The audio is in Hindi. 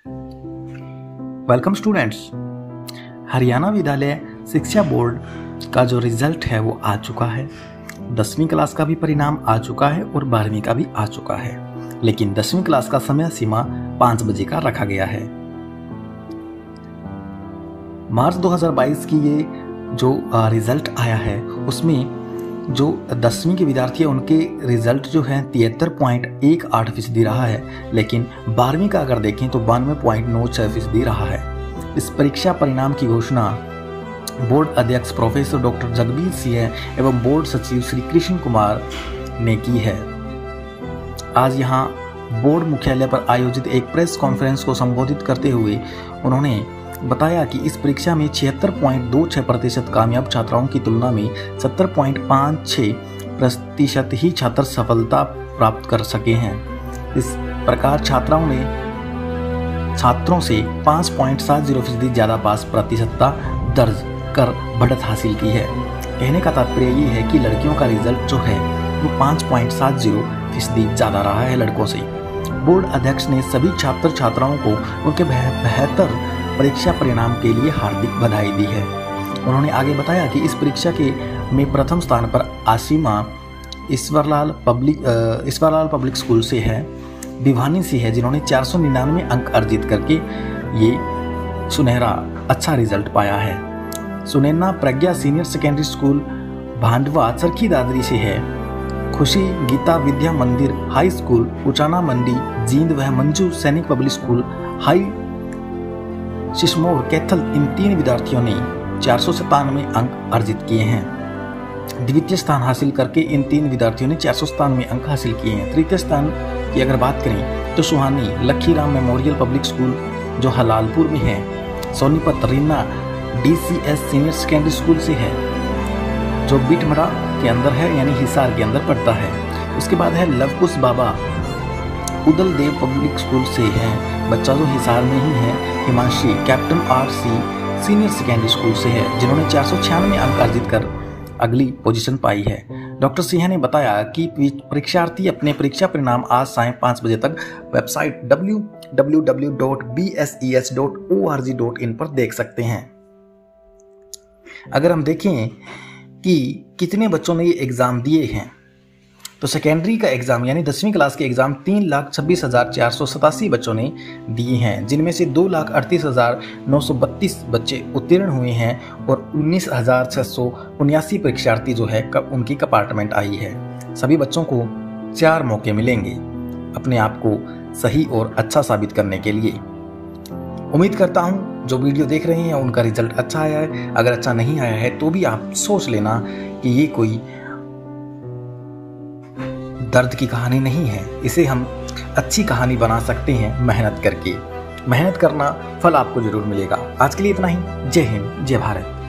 Welcome students. हरियाणा विद्यालय शिक्षा बोर्ड का जो रिजल्ट है वो आ चुका है। 10वीं क्लास का भी परिणाम आ चुका है और 12वीं का भी आ चुका है, लेकिन 10वीं क्लास का समय सीमा 5 बजे का रखा गया है। मार्च 2022 की ये जो रिजल्ट आया है उसमें जो 10वीं के विद्यार्थी हैं उनके रिजल्ट जो है 73.18% रहा है, लेकिन 12वीं का अगर देखें तो 92.96% रहा है। इस परीक्षा परिणाम की घोषणा बोर्ड अध्यक्ष प्रोफेसर डॉक्टर जगबीर सिंह एवं बोर्ड सचिव श्री कृष्ण कुमार ने की है। आज यहाँ बोर्ड मुख्यालय पर आयोजित एक प्रेस कॉन्फ्रेंस को संबोधित करते हुए उन्होंने बताया कि इस परीक्षा में 76.26% कामयाब छात्राओं की तुलना में 70.56% ही छात्र सफलता प्राप्त कर सके हैं। इस प्रकार छात्रों से 5.70% ज़्यादा पास प्रतिशतता दर्ज कर बढ़त हासिल की है। कहने का तात्पर्य ये है कि लड़कियों का रिजल्ट जो है वो 5.70% ज़्यादा रहा है लड़कों से। बोर्ड अध्यक्ष ने सभी छात्र छात्राओं को उनके बेहतर परीक्षा परिणाम के लिए हार्दिक बधाई दी है। उन्होंने आगे बताया कि इस परीक्षा में प्रथम स्थान पर आसिमा ईश्वरलाल पब्लिक स्कूल से है, भिवानी से है, जिन्होंने 499 अंक अर्जित करके ये सुनहरा अच्छा रिजल्ट पाया है। Sunaina Pragya senior secondary school Bhandwa Charkhi Dadri से है। खुशी गीता विद्या मंदिर हाई स्कूल उचाना मंडी जींद व Manju Sainik public school high Shishmor Kaithal, इन 3 विद्यार्थियों ने 497 अंक अर्जित किए हैं। द्वितीय स्थान हासिल करके इन 3 विद्यार्थियों ने 497 अंक हासिल किए हैं। तृतीय स्थान की अगर बात करें तो Suhani Lakhiram memorial public school जो हलालपुर में है, Sonipat Reena DCS senior secondary school से है जो बिटमड़ा के अंदर है, यानी हिसार के अंदर पड़ता है। उसके बाद है लवकुश बाबा उदल देव पब्लिक स्कूल से है, बच्चा जो हिसार में ही है। Himanshi captain RC senior secondary school से है, जिन्होंने 496 अंक अर्जित कर अगली पोजीशन पाई है। डॉक्टर सिंह ने बताया कि परीक्षार्थी अपने परीक्षा परिणाम आज सायं 5 बजे तक वेबसाइट www.bses.org.in पर देख सकते हैं। अगर हम देखें कि कितने बच्चों ने ये एग्ज़ाम दिए हैं तो सेकेंडरी का एग्ज़ाम यानी 10वीं क्लास के एग्ज़ाम 3,26,487 बच्चों ने दिए हैं, जिनमें से 2,38,932 बच्चे उत्तीर्ण हुए हैं और 19,679 परीक्षार्थी जो है उनकी कंपार्टमेंट आई है। सभी बच्चों को 4 मौके मिलेंगे अपने आप को सही और अच्छा साबित करने के लिए। उम्मीद करता हूँ जो वीडियो देख रहे हैं उनका रिजल्ट अच्छा आया है। अगर अच्छा नहीं आया है तो भी आप सोच लेना कि ये कोई दर्द की कहानी नहीं है, इसे हम अच्छी कहानी बना सकते हैं मेहनत करके। मेहनत करना फल आपको जरूर मिलेगा। आज के लिए इतना ही। जय हिंद, जय भारत।